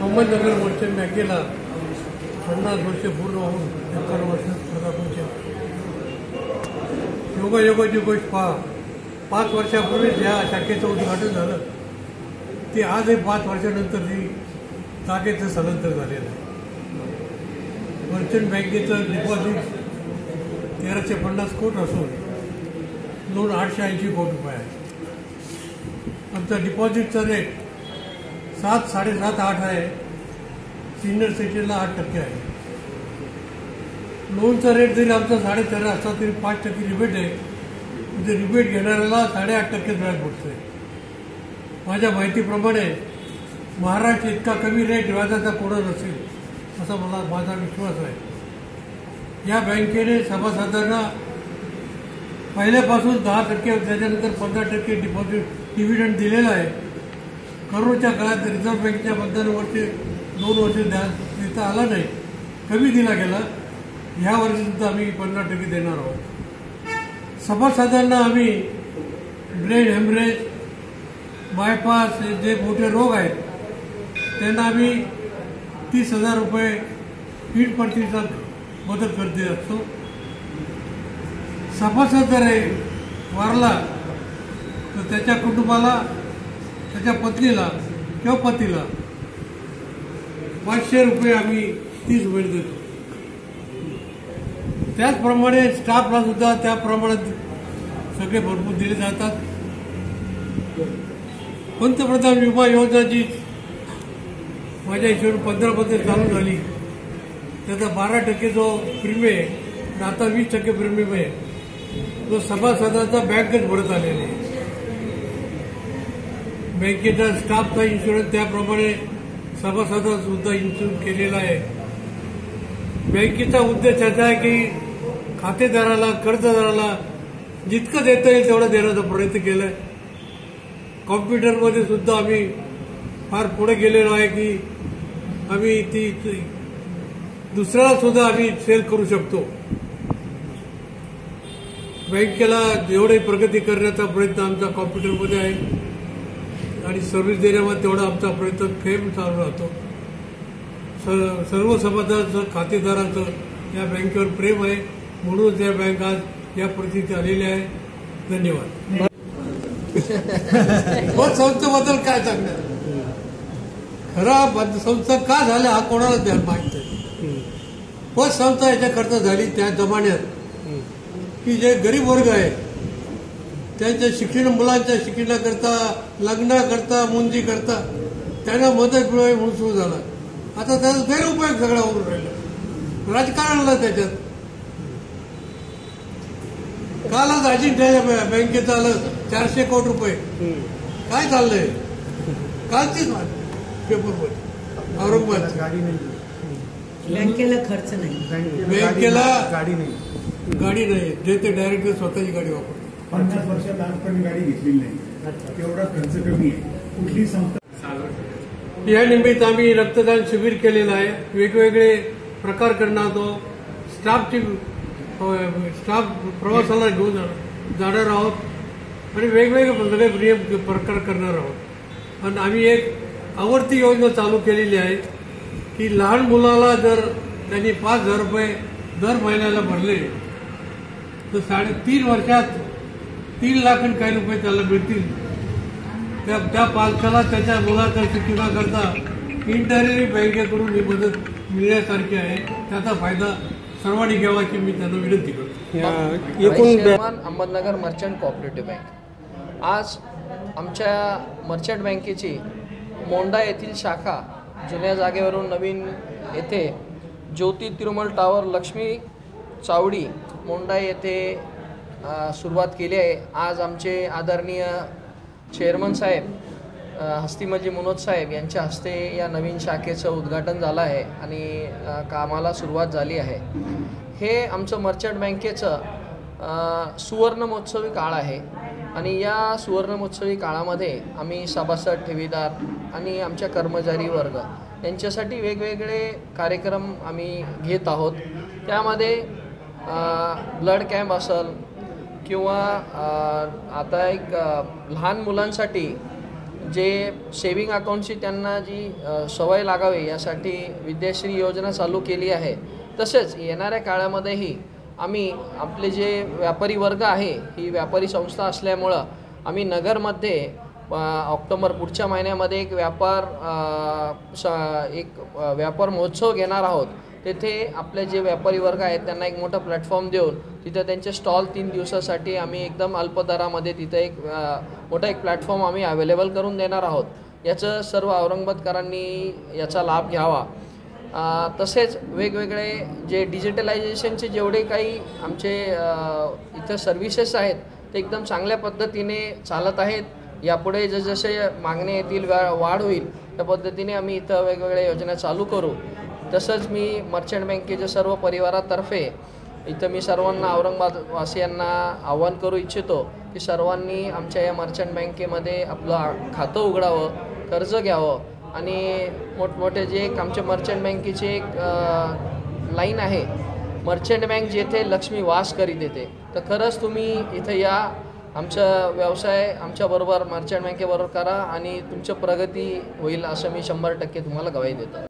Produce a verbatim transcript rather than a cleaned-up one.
Ahmednagar merchant बँकेला पन्नास वर्ष पूर्ण होऊन एकावन्न वर्षात पदार्पण केलं. योगायोगाची गोष्ट पहा, पाच वर्षापूर्वी ज्या शाखेचं उद्घाटन झालं ते आजही पाच वर्षानंतर ती जागेचं स्थलांतर झालेलं आहे. मर्चंट बँकेचं डिपॉझिट तेराशे पन्नास कोट असून लोन आठशे ऐंशी कोटी रुपये आहे. आमचा डिपॉझिटचा रेट सात साडेसात आठ आहे. सिनियर सिटीजनला आठ टक्के आहे. लोनचा रेट जरी आमचा साडे तेरा असला तरी पाच टक्के रिबेट आहे. म्हणजे रिबेट घेणाऱ्याला साडेआठ टक्के व्याज भेटतोय. माझ्या माहितीप्रमाणे महाराष्ट्र इतका कमी रेट व्याजाचा कोणा नसेल असा मला माझा विश्वास आहे. या बँकेने सभासदांना पहिल्यापासून दहा टक्के त्याच्यानंतर पंधरा टक्के डिपॉझिट डिव्हिडंड दिलेला आहे. करोनाच्या काळात रिझर्व्ह बँकेच्या मतदानावरती दोन वर्ष द्या देता आला नाही, कमी दिला गेला. ह्या वर्षी सुद्धा आम्ही पंधरा टक्के देणार आहोत. सभासदांना आम्ही ब्रेन हेमरेज, बायपास जे मोठे रोग आहेत त्यांना आम्ही तीस हजार रुपये पीठ प्रतिसाद मदत करते असतो. सभासद जर वारला तर त्याच्या कुटुंबाला, त्याच्या पत्नीला किंवा पतीला पाचशे रुपये आम्ही तीस वेळ देतो. त्याचप्रमाणे स्टाफला सुद्धा त्या प्रमाणात सगळे भरपूर दिले जातात. पंतप्रधान विमा योजना जी माझ्या हिशोबाने पंधरामध्ये चालू झाली त्याचा बारा टक्के जो प्रीमियम आहे आता वीस टक्के प्रीमियम आहे तो सभासदाचा बँकच भरत आलेला आहे. बँकेचा स्टाफचा इन्शुरन्स त्याप्रमाणे सभासदाचा सुद्धा इन्शुरन्स केलेला आहे. बँकेचा उद्देश असा आहे की खातेदाराला, कर्जदाराला जितकं देता येईल तेवढं देण्याचा प्रयत्न केला आहे. कॉम्प्युटरमध्ये सुद्धा आम्ही फार पुढे गेलेलो आहे की आम्ही ती दुसऱ्याला सुद्धा आम्ही सेल करू शकतो. बँकेला जेवढी प्रगती करण्याचा प्रयत्न आमचा कॉम्प्युटरमध्ये आहे आणि सर्व्हिस देण्यामध्ये तेवढा आमचा प्रयत्न फेम चालू राहतो. सर्व सभासदांचं, खातेदारांचं या बँकेवर प्रेम आहे म्हणून या बँक आज या परिस्थितीत आलेल्या आहे. धन्यवाद. पण संस्थेबद्दल काय सांगणार, खरा संस्था का झाल्या हा कोणाला द्या माहित नाही. पण संस्था याच्याकरता झाली त्या जमान्यात की जे गरीब वर्ग आहे त्यांच्या शिक्षण, मुलांच्या शिक्षणाकरता, लग्नाकरता, मुंजी करता त्यांना मदत मिळावी म्हणून सुरू झाला. आता त्याचा गैरउपयोग सगळा होऊन राहिला. राजकारणाला त्याच्यात कालच अजिंठ्या बँकेचं आलं चारशे कोटी रुपये. काय चाललंय कालचीच पेपरवर औरंगाबाद. बँकेला खर्च नाही, बँकेला गाडी नाही, गाडी नाही जे ते डायरेक्ट स्वतःची गाडी वापरतो. पन्नास वर्षात आजपर्यंत गाडी घेतलेली नाही, तेवढा खर्च कमी आहे. कुठली संस्था. या निमित्त आम्ही रक्तदान शिबिर केलेलं आहे. वेगवेगळे प्रकार करणार आहोत. स्टाफची स्टाफ प्रवासाला घेऊन जाणार आहोत आणि वेगवेगळे सगळे नियम प्रकार करणार आहोत. आणि आम्ही एक आवडती योजना चालू केलेली आहे की लहान मुलाला जर त्यांनी पाच हजार रुपये दर महिन्याला भरले तर साडे तीन वर्षात तीन लाख आणि काही रुपये त्याला मिळतील. त्या त्या पालकाला त्याच्या मुलाच्या शिक्षणाकरता इंटरनेट बँकेकडून ही मदत मिळण्यासारखी आहे. त्याचा फायदा सर्वांनी घ्यावाची मी त्यांना विनंती करतो. अहमदनगर मर्चंट कोऑपरेटिव्ह बँक आज आमच्या मर्चंट बँकेची मोंडा येथील शाखा जुन्या जागेवरून नवीन येथे ज्योती तिरुमल टावर लक्ष्मी चावडी मोंडा येथे सुरुवात केली आहे. आज आमचे आदरणीय चेअरमन साहेब हस्तीमजी मनोज साहेब यांच्या हस्ते या नवीन शाखेचं उद्घाटन झालं आहे आणि कामाला सुरुवात झाली आहे. हे आमचं मर्चंट बँकेचं सुवर्ण महोत्सवी काळ आहे आणि या सुवर्ण महोत्सवी काळामध्ये आम्ही सभासद, ठेवीदार आणि आमच्या कर्मचारी वर्ग यांच्यासाठी वेगवेगळे कार्यक्रम आम्ही घेत आहोत. त्यामध्ये ब्लड कॅम्प असेल किंवा आता एक लहान मुलांसाठी जे सेविंग अकाउंटची त्यांना जी अ, सवय लागावी यासाठी विद्याश्री योजना चालू केली आहे. तसेच येणाऱ्या काळामध्येही आम्ही आपले जे व्यापारी वर्ग आहे, ही व्यापारी संस्था असल्यामुळं आम्ही नगरमध्ये अ, ऑक्टोबर पुढच्या महिन्यामध्ये एक व्यापार अ, स एक अ, व्यापार महोत्सव घेणार आहोत. तेथे आपले जे व्यापारी वर्ग आहेत त्यांना एक मोठं प्लॅटफॉर्म देऊन तिथं त्यांचे स्टॉल तीन दिवसासाठी आम्ही एकदम अल्प दरामध्ये तिथं एक अ, मोठा एक प्लॅटफॉर्म आम्ही अवेलेबल करून देणार आहोत. याचं सर्व औरंगाबादकरांनी याचा लाभ घ्यावा. अ, तसेच वेगवेगळे जे डिजिटलायझेशनचे जेवढे काही आमचे अ, इथं सर्व्हिसेस आहेत ते एकदम चांगल्या पद्धतीने चालत आहेत. यापुढे जसजसे मागणी येतील, वा वाढ होईल त्या पद्धतीने आम्ही इथं वेगवेगळ्या योजना चालू करू. तसंच मी मर्चंट बँकेच्या सर्व परिवारातर्फे इथं मी सर्वांना औरंगाबादवासियांना आवाहन करू इच्छितो की सर्वांनी आमच्या या मर्चंट बँकेमध्ये आपलं खातं उघडावं, कर्ज घ्यावं आणि मोठमोठे जे एक आमच्या मर्चंट बँकेचे एक लाईन आहे, मर्चंट बँक जेथे लक्ष्मी वास करीत येते. तर खरंच तुम्ही इथं या, आमचा व्यवसाय आमच्याबरोबर मर्चंट बँकेबरोबर करा आणि तुमची प्रगती होईल असं मी शंभर टक्के तुम्हाला ग्वाही देतो.